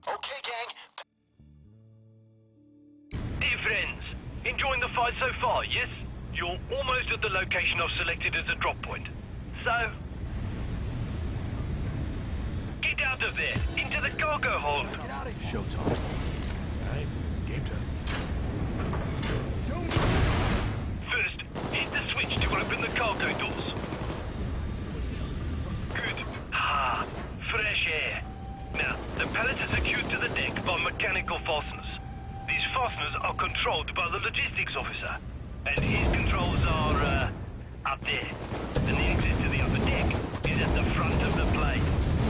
Okay, gang. Dear friends, enjoying the fight so far, yes? You're almost at the location I've selected as a drop point. So, get out of there, into the cargo hold. Get out of here. Showtime. Alright, game time. First, hit the switch to open the cargo doors. Good. Ah, fresh air. Now, the pallets are secured to the deck by mechanical fasteners. These fasteners are controlled by the logistics officer, and his controls are, up there. And the exit to the upper deck is at the front of the plane.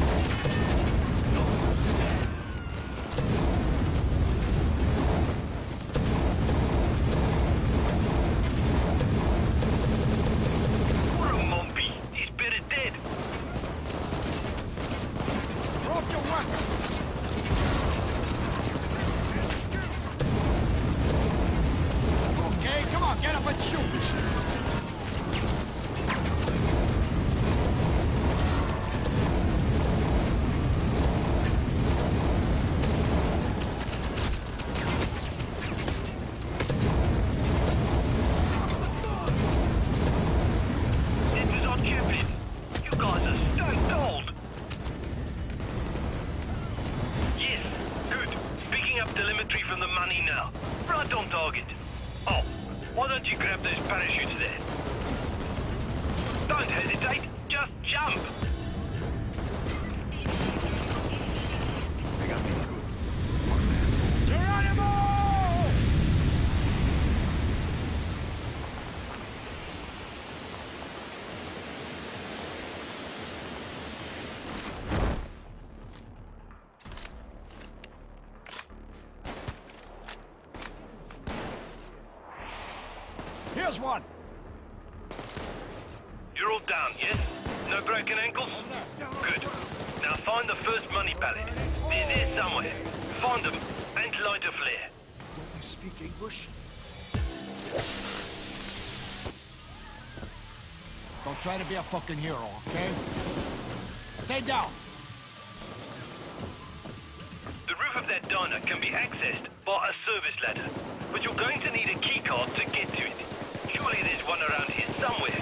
What a mumpy. He's better dead. Drop your weapon. Okay, come on, get up and shoot. Don't hesitate, just jump! They got me good. Geronimo! Here's one. You're all down, yes? No broken ankles? Good. Now find the first money pallet. They're there somewhere. Find them and light a flare. Don't you speak English? Don't try to be a fucking hero, okay? Stay down. The roof of that diner can be accessed by a service ladder, but you're going to need a key card to get to it. Surely there's one around here somewhere.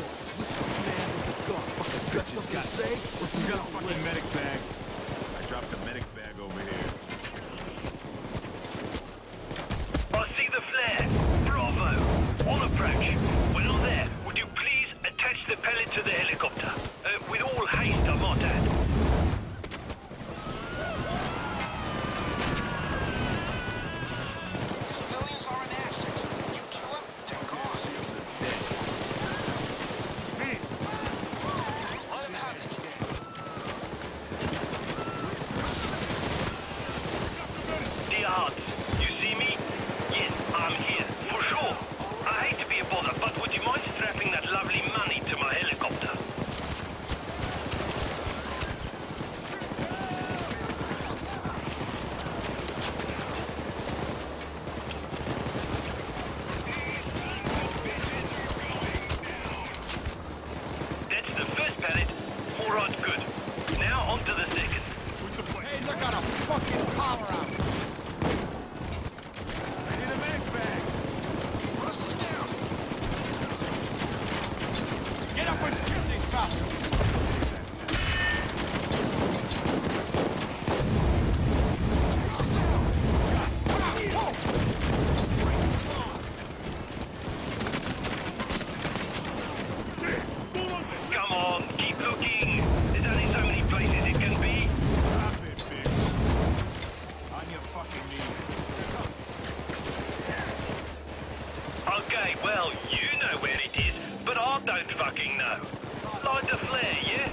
Got something to say? We got a fucking medic bag. I dropped the medic bag over here. I see the flare. Bravo. On approach. When I'm there, would you please attach the pellet to the helicopter? With all haste, I might add. Civilians are an asset. You kill them, they're gone. Let him have it. Dear hearts, you see me? Yes, I'm here, for sure. I hate to be a bother, but would you mind strapping that lovely money to my helicopter? That's the first pallet. All right, good. Now on to the second. Hey, look at a fucking collar out. I need a medic bag. Rust is down. Get up and shoot these bastards. Rust is down. Come on, whoa! Come on, keep looking. There's only so many places it can be. Stop it, bitch. On your fucking knees. Okay, well, you know where it is, but I don't fucking know. Light the flare, yeah?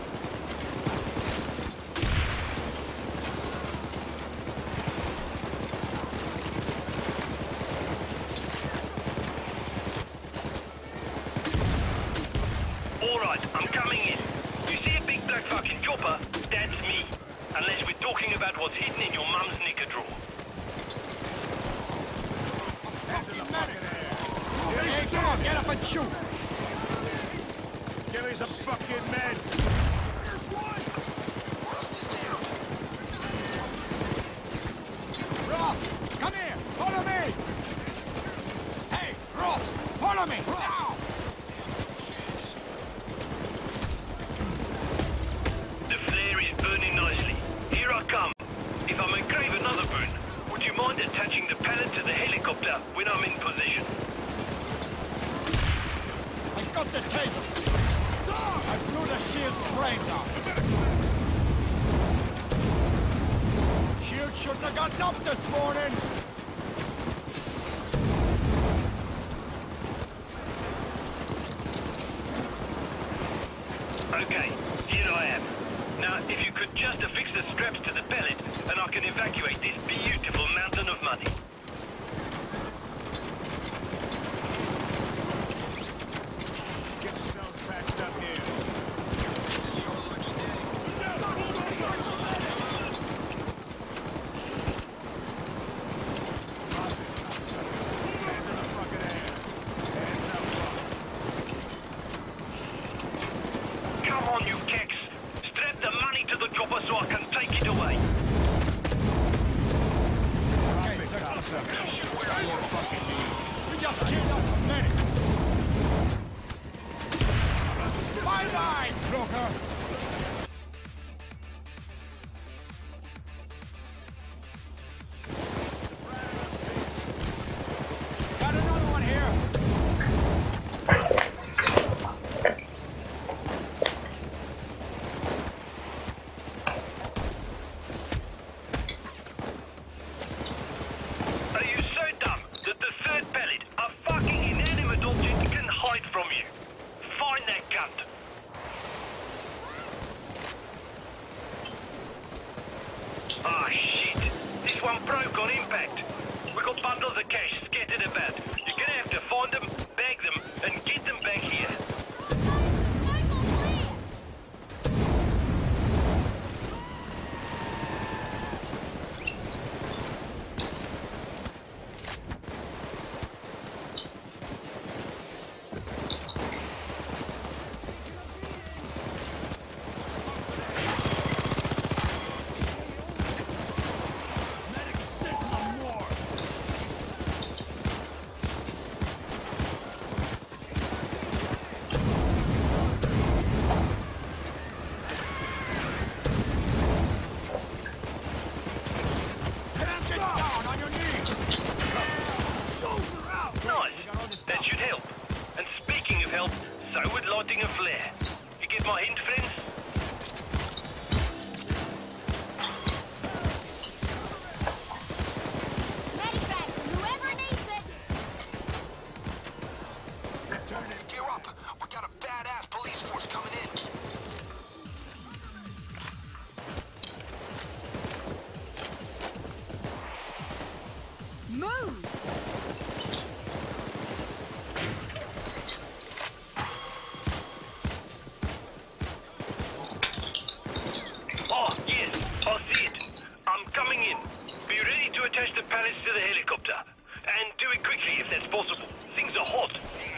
Alright, I'm coming in. You see a big black fucking chopper? That's me. Unless we're talking about what's hidden in your mum's knicker drawer. Fucking medic. Okay, come on, get up and shoot. Give me some fucking meds. Rust is down. helicopter when I'm in position. I got the taser. I blew the shield's brains out. Shield shouldn't have gotten up this morning. Okay, here I am. Now, if you could just affix the straps to the pellet, and I can evacuate this beautiful mountain of money. Get yourselves patched up here. Hands in the fucking air. Hands up. Come on, you keks! Strap the money to the chopper so I can take it away. Okay, we just killed us a minute. Bye-bye, Croker. Got another one here. Are you so dumb that the third pellet, a fucking inanimate object, can hide from you? Find that cunt. Ah, shit. This one broke on impact. We got bundles of cash scattered about. You're gonna have to find them, bag them, and get them back here. Get down on your knees. Nice. That should help. And speaking of help, so would lighting a flare. You get my hint, friends? Medivac, whoever needs it. Gear up. We got a badass police force coming in. Move! Oh, yes, I see it. I'm coming in. Be ready to attach the pallets to the helicopter. And do it quickly if that's possible. Things are hot.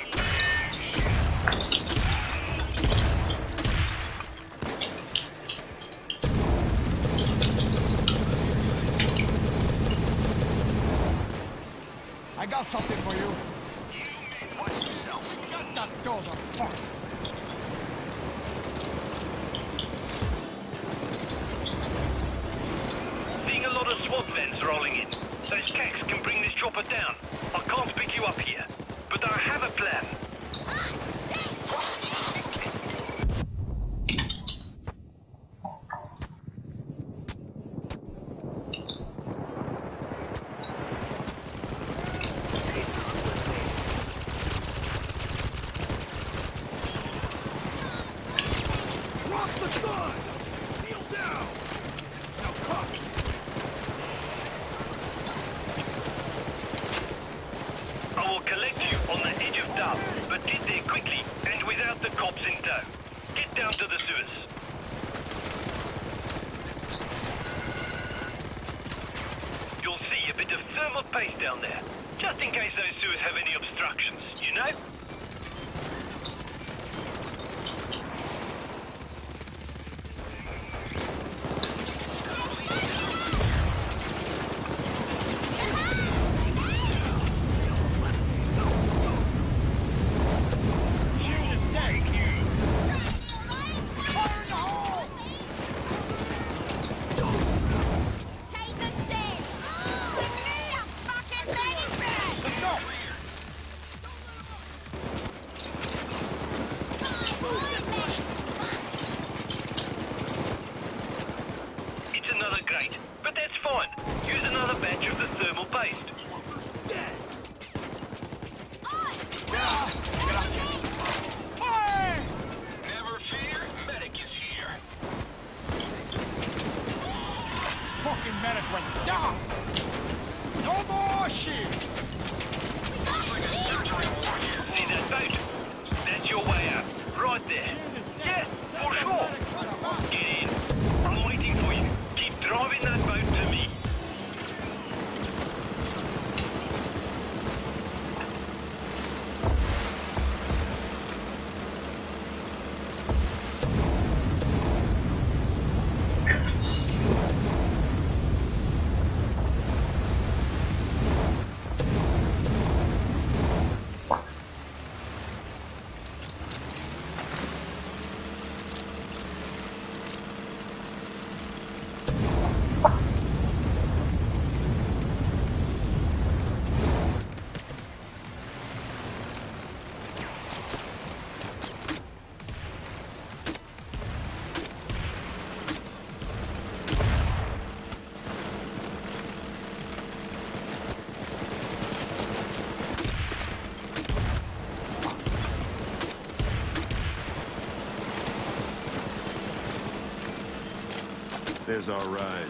I got something for you. Watch yourself. Get that dozer first. Seeing a lot of SWAT vans rolling in. Those cacks can bring this chopper down. I can't pick you up here. But I have a plan. Drop the gun! Seal down! Now come! I will collect you on the edge of Dub, but get there quickly and without the cops in tow. Get down to the sewers. You'll see a bit of thermal paste down there, just in case those sewers have any obstructions, you know? Shield is dead. Fire in the hole. Take the stairs. We need a fucking medivac! There's our ride.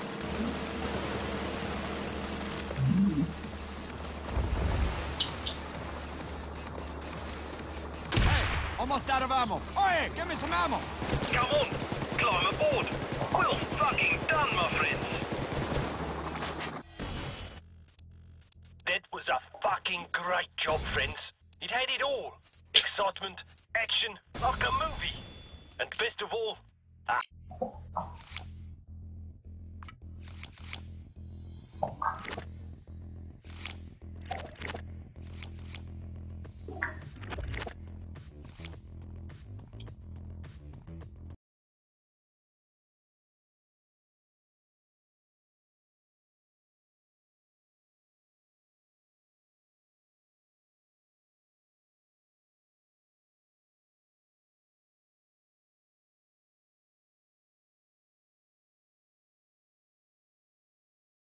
Hey, almost out of ammo. Oh, hey, give me some ammo. Come on, climb aboard. Well fucking done, my friends. That was a fucking great job, friends. It had it all. Excitement, action, like a movie. And best of all,